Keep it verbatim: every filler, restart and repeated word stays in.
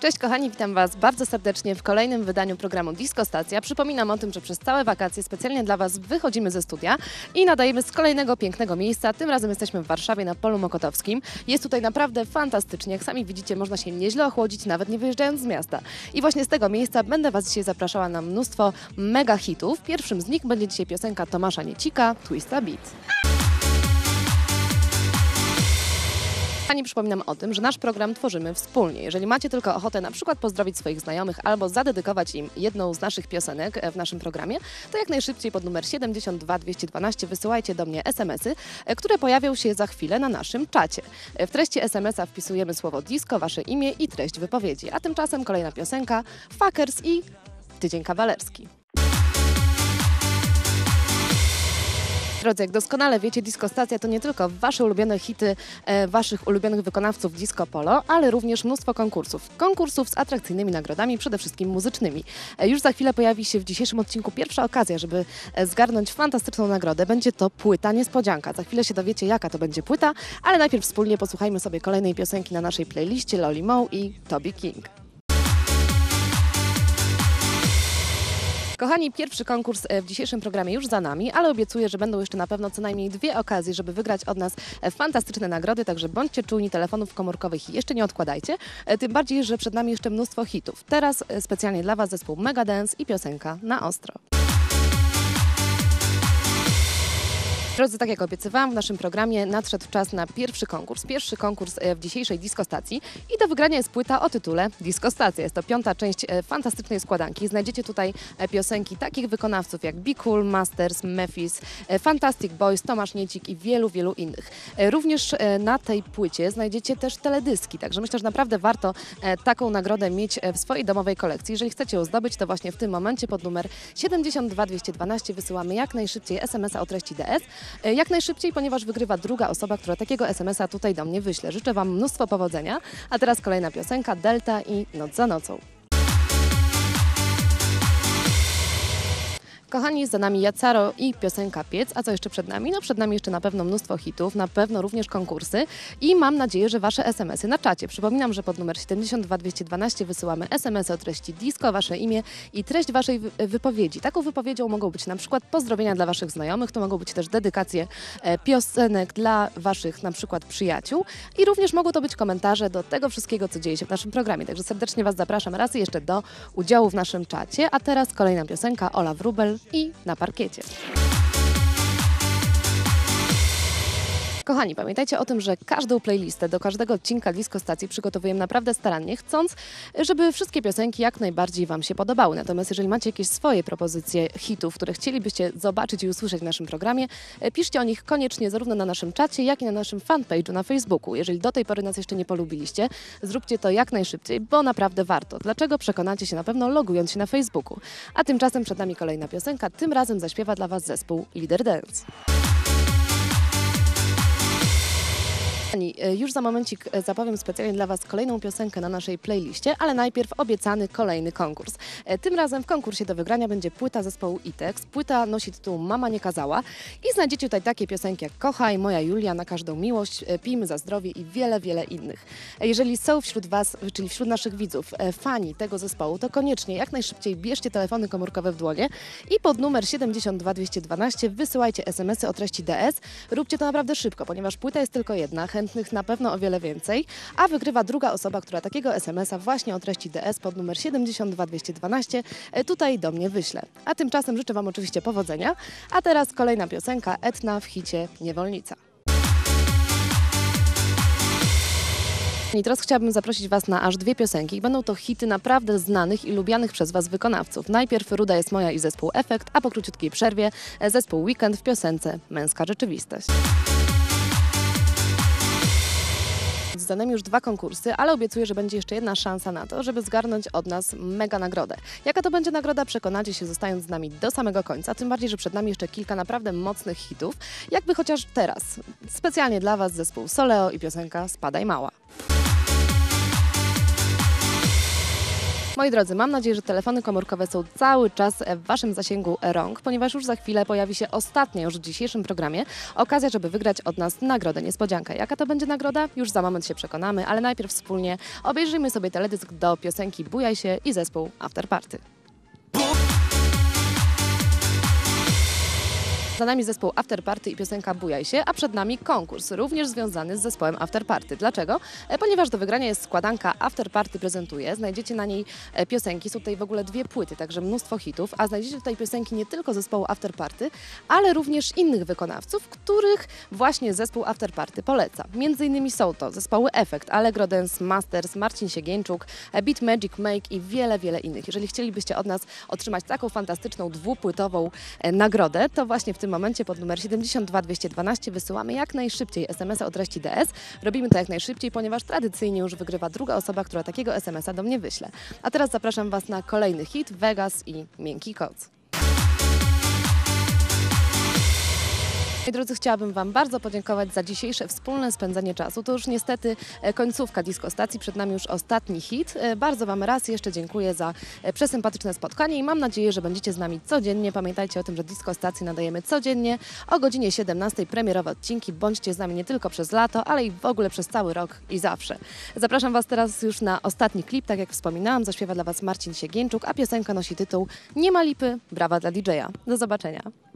Cześć kochani, witam Was bardzo serdecznie w kolejnym wydaniu programu Disco Stacja. Przypominam o tym, że przez całe wakacje specjalnie dla Was wychodzimy ze studia i nadajemy z kolejnego pięknego miejsca. Tym razem jesteśmy w Warszawie na Polu Mokotowskim. Jest tutaj naprawdę fantastycznie. Jak sami widzicie, można się nieźle ochłodzić, nawet nie wyjeżdżając z miasta. I właśnie z tego miejsca będę Was dzisiaj zapraszała na mnóstwo mega hitów. Pierwszym z nich będzie dzisiaj piosenka Tomasza Niecika, Twista Beat. Pani przypominam o tym, że nasz program tworzymy wspólnie. Jeżeli macie tylko ochotę na przykład pozdrowić swoich znajomych albo zadedykować im jedną z naszych piosenek w naszym programie, to jak najszybciej pod numer siedemdziesiąt dwa dwieście dwanaście wysyłajcie do mnie es em esy, które pojawią się za chwilę na naszym czacie. W treści es em esa wpisujemy słowo disco, wasze imię i treść wypowiedzi. A tymczasem kolejna piosenka Fuckers i Tydzień Kawalerski. Drodzy, jak doskonale wiecie, Disco Stacja to nie tylko wasze ulubione hity e, waszych ulubionych wykonawców disco polo, ale również mnóstwo konkursów. Konkursów z atrakcyjnymi nagrodami, przede wszystkim muzycznymi. E, już za chwilę pojawi się w dzisiejszym odcinku pierwsza okazja, żeby e, zgarnąć fantastyczną nagrodę. Będzie to płyta niespodzianka. Za chwilę się dowiecie, jaka to będzie płyta, ale najpierw wspólnie posłuchajmy sobie kolejnej piosenki na naszej playliście Loli Moe i Toby King. Kochani, pierwszy konkurs w dzisiejszym programie już za nami, ale obiecuję, że będą jeszcze na pewno co najmniej dwie okazje, żeby wygrać od nas fantastyczne nagrody, także bądźcie czujni, telefonów komórkowych i jeszcze nie odkładajcie, tym bardziej, że przed nami jeszcze mnóstwo hitów. Teraz specjalnie dla Was zespół Megadance i piosenka Na ostro. Drodzy, tak jak obiecywałam, w naszym programie nadszedł czas na pierwszy konkurs. Pierwszy konkurs w dzisiejszej Disco Stacji i do wygrania jest płyta o tytule Disco Stacja. Jest to piąta część fantastycznej składanki. Znajdziecie tutaj piosenki takich wykonawców jak Be Cool, Masters, Memphis, Fantastic Boys, Tomasz Niecik i wielu, wielu innych. Również na tej płycie znajdziecie też teledyski, także myślę, że naprawdę warto taką nagrodę mieć w swojej domowej kolekcji. Jeżeli chcecie ją zdobyć, to właśnie w tym momencie pod numer siedemdziesiąt dwa dwieście dwanaście wysyłamy jak najszybciej es em esa o treści de es. Jak najszybciej, ponieważ wygrywa druga osoba, która takiego es em esa tutaj do mnie wyśle. Życzę Wam mnóstwo powodzenia. A teraz kolejna piosenka Delta i Noc za nocą. Kochani, za nami Jacaro i piosenka Piec, a co jeszcze przed nami? No przed nami jeszcze na pewno mnóstwo hitów, na pewno również konkursy i mam nadzieję, że Wasze es em esy na czacie. Przypominam, że pod numer siedemdziesiąt dwa dwieście dwanaście wysyłamy es em esy o treści disco, Wasze imię i treść Waszej wypowiedzi. Taką wypowiedzią mogą być na przykład pozdrowienia dla Waszych znajomych, to mogą być też dedykacje piosenek dla Waszych na przykład przyjaciół i również mogą to być komentarze do tego wszystkiego, co dzieje się w naszym programie. Także serdecznie Was zapraszam raz jeszcze do udziału w naszym czacie, a teraz kolejna piosenka Ola Wróbel i Na parkiecie. Kochani, pamiętajcie o tym, że każdą playlistę do każdego odcinka Disco Stacji przygotowujemy naprawdę starannie, chcąc, żeby wszystkie piosenki jak najbardziej Wam się podobały. Natomiast jeżeli macie jakieś swoje propozycje hitów, które chcielibyście zobaczyć i usłyszeć w naszym programie, piszcie o nich koniecznie zarówno na naszym czacie, jak i na naszym fanpage'u na Facebooku. Jeżeli do tej pory nas jeszcze nie polubiliście, zróbcie to jak najszybciej, bo naprawdę warto. Dlaczego? Przekonacie się na pewno logując się na Facebooku. A tymczasem przed nami kolejna piosenka, tym razem zaśpiewa dla Was zespół Lider Dance. Już za momencik zapowiem specjalnie dla Was kolejną piosenkę na naszej playliście, ale najpierw obiecany kolejny konkurs. Tym razem w konkursie do wygrania będzie płyta zespołu Itex. Płyta nosi tytuł Mama nie kazała i znajdziecie tutaj takie piosenki jak Kochaj, Moja Julia, Na każdą miłość, Pijmy za zdrowie i wiele, wiele innych. Jeżeli są wśród Was, czyli wśród naszych widzów, fani tego zespołu, to koniecznie jak najszybciej bierzcie telefony komórkowe w dłonie i pod numer siedemdziesiąt dwa dwieście dwanaście wysyłajcie es em esy o treści de es. Róbcie to naprawdę szybko, ponieważ płyta jest tylko jedna, chętnych na pewno o wiele więcej, a wygrywa druga osoba, która takiego es em esa właśnie o treści de es pod numer siedemdziesiąt dwa dwieście dwanaście tutaj do mnie wyśle. A tymczasem życzę Wam oczywiście powodzenia, a teraz kolejna piosenka Etna w hicie Niewolnica. I teraz chciałabym zaprosić Was na aż dwie piosenki. Będą to hity naprawdę znanych i lubianych przez Was wykonawców. Najpierw Ruda jest moja i zespół Efekt, a po króciutkiej przerwie zespół Weekend w piosence Męska rzeczywistość. Za nami już dwa konkursy, ale obiecuję, że będzie jeszcze jedna szansa na to, żeby zgarnąć od nas mega nagrodę. Jaka to będzie nagroda, przekonacie się zostając z nami do samego końca, tym bardziej, że przed nami jeszcze kilka naprawdę mocnych hitów, jakby chociaż teraz. Specjalnie dla Was zespół Soleo i piosenka Spadaj Mała. Moi drodzy, mam nadzieję, że telefony komórkowe są cały czas w Waszym zasięgu rąk, ponieważ już za chwilę pojawi się ostatnia już w dzisiejszym programie okazja, żeby wygrać od nas nagrodę niespodziankę. Jaka to będzie nagroda? Już za moment się przekonamy, ale najpierw wspólnie obejrzyjmy sobie teledysk do piosenki Bujaj się i zespół After Party. Za nami zespół After Party i piosenka Bujaj się, a przed nami konkurs, również związany z zespołem After Party. Dlaczego? E, ponieważ do wygrania jest składanka After Party prezentuje. Znajdziecie na niej e, piosenki, są tutaj w ogóle dwie płyty, także mnóstwo hitów, a znajdziecie tutaj piosenki nie tylko zespołu After Party, ale również innych wykonawców, których właśnie zespół After Party poleca. Między innymi są to zespoły Effect, Allegro Dance, Masters, Marcin Siegieńczuk, Beat Magic Make i wiele, wiele innych. Jeżeli chcielibyście od nas otrzymać taką fantastyczną dwupłytową e, nagrodę, to właśnie w tym momencie pod numer siedemdziesiąt dwa dwieście dwanaście wysyłamy jak najszybciej es em es a o treści D S. Robimy to jak najszybciej, ponieważ tradycyjnie już wygrywa druga osoba, która takiego es em es a do mnie wyśle. A teraz zapraszam Was na kolejny hit, Vegas i Miękki Koc. Moi drodzy, chciałabym Wam bardzo podziękować za dzisiejsze wspólne spędzenie czasu. To już niestety końcówka Disco Stacji, przed nami już ostatni hit. Bardzo Wam raz jeszcze dziękuję za przesympatyczne spotkanie i mam nadzieję, że będziecie z nami codziennie. Pamiętajcie o tym, że Disco Stacji nadajemy codziennie o godzinie siedemnastej, premierowe odcinki. Bądźcie z nami nie tylko przez lato, ale i w ogóle przez cały rok i zawsze. Zapraszam Was teraz już na ostatni klip. Tak jak wspominałam, zaśpiewa dla Was Marcin Siegieńczuk, a piosenka nosi tytuł Nie ma lipy, brawa dla didżeja. Do zobaczenia.